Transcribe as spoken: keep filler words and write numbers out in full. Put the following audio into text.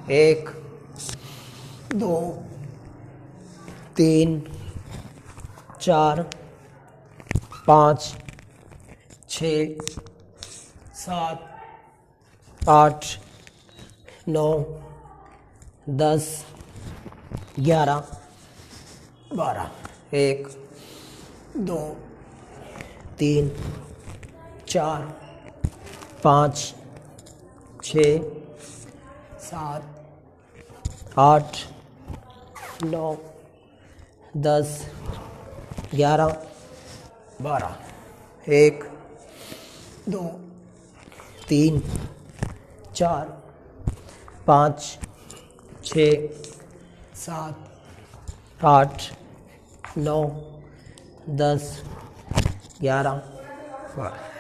एक, दो, तीन, चार, पाँच, छः, सात, आठ, नौ, दस, ग्यारह, बारह। एक, दो, तीन, चार, पाँच, छः, सात, आठ, नौ, दस, ग्यारह, बारह। एक, दो, तीन, चार, पाँच, छः, सात, आठ, नौ, दस, ग्यारह, बारह।